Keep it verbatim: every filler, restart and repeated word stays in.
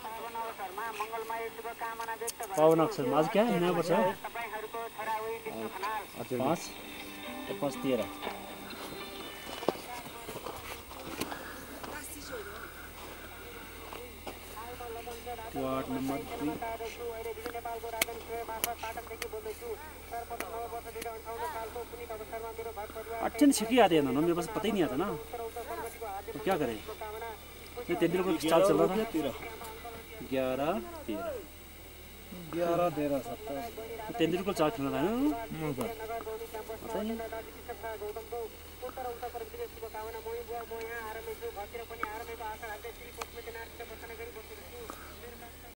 पावन अक्षर आज क्या नयाँ वर्ष है पाँच पाँच तेरह वार्ड नंबर दुई अटेन छिकी आते हैं ना मेरे पास पता ही नहीं आता ना तो क्या करें ये तेंदुलकर को चाल चल रहा था ग्यारह तेरह ग्यारह तेरह सत्तर तेंदुलकर को चाल खेलना था ना मगर पता ही नहीं